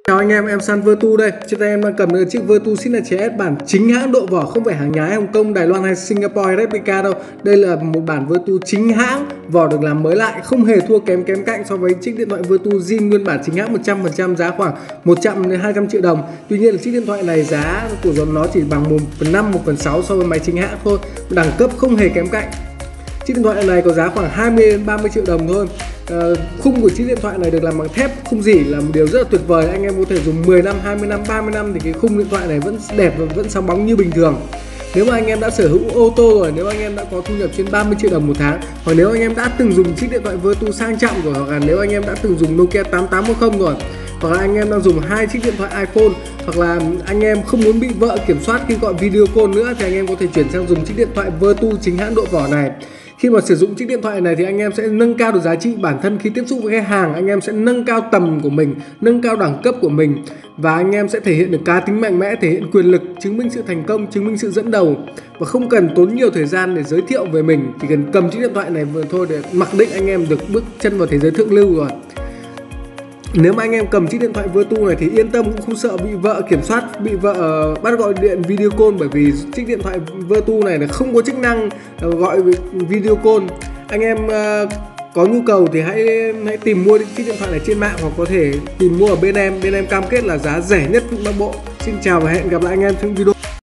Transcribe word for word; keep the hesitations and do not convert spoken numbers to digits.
Chào anh em, em San Vertu đây. Trên tay em đang cầm được chiếc Vertu Signature S bản chính hãng độ vỏ, không phải hàng nhái Hồng Kông, Đài Loan hay Singapore replica đâu. Đây là một bản Vertu chính hãng, vỏ được làm mới lại, không hề thua kém kém cạnh so với chiếc điện thoại Vertu zin nguyên bản chính hãng một trăm phần trăm, giá khoảng một trăm đến hai trăm triệu đồng. Tuy nhiên là chiếc điện thoại này giá của nó chỉ bằng một phần năm, một phần sáu so với máy chính hãng thôi. Đẳng cấp không hề kém cạnh. Chiếc điện thoại này có giá khoảng hai mươi đến ba mươi triệu đồng thôi. À, khung của chiếc điện thoại này được làm bằng thép không rỉ là một điều rất là tuyệt vời. Anh em có thể dùng mười năm, hai mươi năm, ba mươi năm thì cái khung điện thoại này vẫn đẹp và vẫn sáng bóng như bình thường. Nếu mà anh em đã sở hữu ô tô rồi, nếu anh em đã có thu nhập trên ba mươi triệu đồng một tháng, hoặc nếu anh em đã từng dùng chiếc điện thoại Vertu sang trọng rồi, hoặc là nếu anh em đã từng dùng Nokia tám tám một không rồi, hoặc là anh em đang dùng hai chiếc điện thoại iPhone, hoặc là anh em không muốn bị vợ kiểm soát khi gọi video call nữa, thì anh em có thể chuyển sang dùng chiếc điện thoại Vertu chính hãng độ vỏ này. Khi mà sử dụng chiếc điện thoại này thì anh em sẽ nâng cao được giá trị bản thân khi tiếp xúc với khách hàng, anh em sẽ nâng cao tầm của mình, nâng cao đẳng cấp của mình, và anh em sẽ thể hiện được cá tính mạnh mẽ, thể hiện quyền lực, chứng minh sự thành công, chứng minh sự dẫn đầu, và không cần tốn nhiều thời gian để giới thiệu về mình, chỉ cần cầm chiếc điện thoại này vừa thôi để mặc định anh em được bước chân vào thế giới thượng lưu rồi. Nếu mà anh em cầm chiếc điện thoại Vertu này thì yên tâm, cũng không sợ bị vợ kiểm soát, bị vợ bắt gọi điện video call, bởi vì chiếc điện thoại Vertu này là không có chức năng gọi video call. Anh em có nhu cầu thì hãy hãy tìm mua chiếc điện thoại này trên mạng, hoặc có thể tìm mua ở bên em. Bên em cam kết là giá rẻ nhất Bắc Bộ. Xin chào và hẹn gặp lại anh em trong video